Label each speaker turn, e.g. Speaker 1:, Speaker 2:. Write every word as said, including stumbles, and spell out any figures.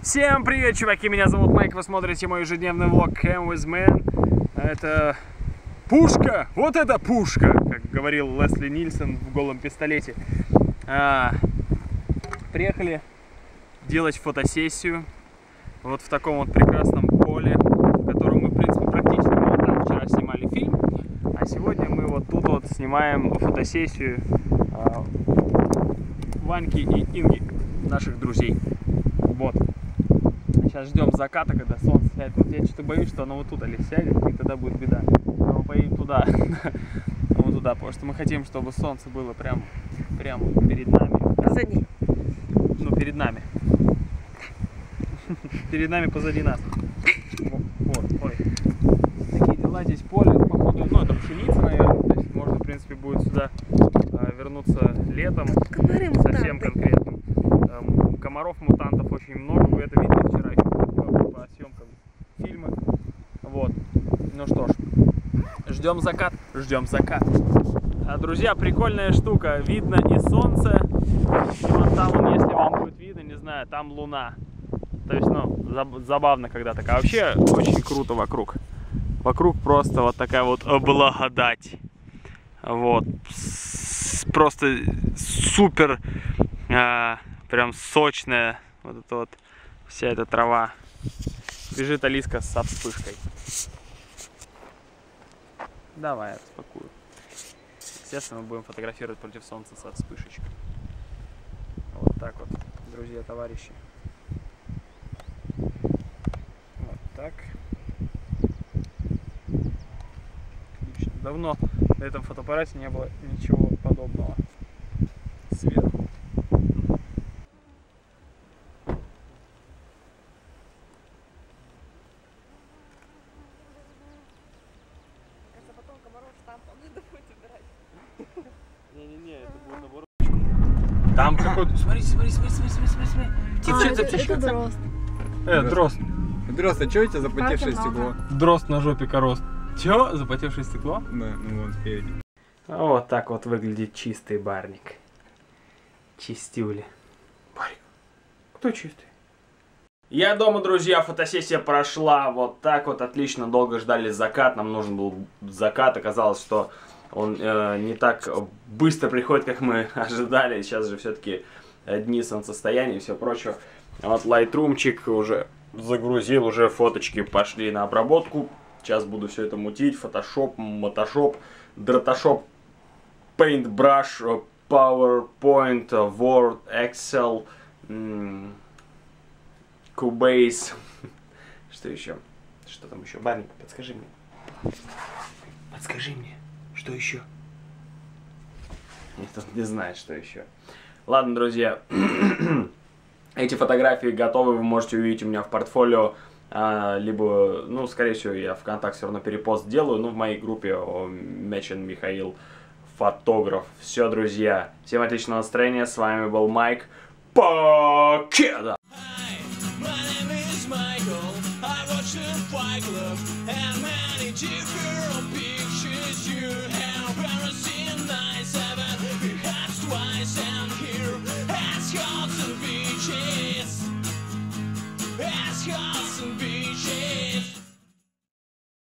Speaker 1: Всем привет, чуваки, меня зовут Майк, вы смотрите мой ежедневный влог Cam with Man. Это пушка, вот это пушка, как говорил Лесли Нильсон в «Голом пистолете». А, приехали делать фотосессию вот в таком вот прекрасном поле, в котором мы, в принципе, практически вот там вчера снимали фильм, а сегодня мы вот тут вот снимаем фотосессию а, Ваньки и Инги, наших друзей. Вот. Сейчас ждем заката, когда солнце сядет. Вот я что-то боюсь, что оно вот тут или сядет, и тогда будет беда. Но мы поедем туда. Вот туда, потому что мы хотим, чтобы солнце было прям, прям перед нами.
Speaker 2: Позади.
Speaker 1: Ну, перед нами. Перед нами, позади нас. Вот, ой. Такие дела, здесь поле, походу, ну, это пшеница, наверное. То есть можно, в принципе, будет сюда вернуться летом. Совсем конкретно. Комаров, мутантов очень много, вы это видели вчера еще по, по съемкам фильма. Вот. Ну что ж, ждем закат, ждем закат. А, друзья, прикольная штука. Видно и солнце, и вот там, вон, если вам будет видно, не знаю, там луна. То есть, ну, забавно, когда такая. Вообще, очень круто вокруг. Вокруг просто вот такая вот благодать. Вот. Просто супер... А, прям сочная вот эта вот вся эта трава. Бежит Алиска со вспышкой. Давай, распакую. Естественно, мы будем фотографировать против солнца со вспышечкой. Вот так вот, друзья, товарищи. Вот так. Отлично. Давно на этом фотоаппарате не было ничего подобного сверху. Не-не-не, это будет наоборот. Там какой-то... Смотри, смотри, смотри, смотри, смотри, смотри.
Speaker 2: А, это, это дрозд.
Speaker 1: Э, дрозд.
Speaker 3: Дрозд, а что у тебя запотевшее стекло?
Speaker 1: Дрозд на жопе корост. Чё? Запотевшее стекло?
Speaker 3: Да, ну вон спереди.
Speaker 1: Вот так вот выглядит чистый барник. Чистюли. Барик. Кто чистый? Я дома, друзья, фотосессия прошла вот так вот, отлично, долго ждали закат, нам нужен был закат, оказалось, что он э, не так быстро приходит, как мы ожидали, сейчас же все-таки дни солнцестояния и все прочее. Вот Lightroomчик уже загрузил, уже фоточки пошли на обработку, сейчас буду все это мутить, Photoshop, Мотошоп, Дротошоп, Paintbrush, PowerPoint, Word, Excel, Cubase. Что еще? Что там еще? Барник, подскажи мне. Подскажи мне, что еще? Никто не знает, что еще. Ладно, друзья. Эти фотографии готовы, вы можете увидеть у меня в портфолио. Либо, ну, скорее всего, я ВКонтакте все равно перепост делаю. Ну, в моей группе Мечин Михаил, фотограф. Все, друзья. Всем отличного настроения. С вами был Майк. Покеда! Michael, I watch the Fight Club and manage a girl.